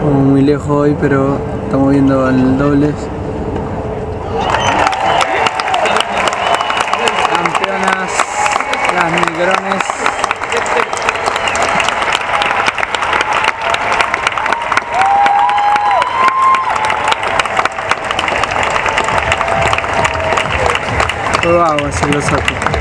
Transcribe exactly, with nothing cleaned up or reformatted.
Estamos muy lejos hoy, pero estamos viendo el dobles. Campeonas, las Migrones. Todo agua se lo saco.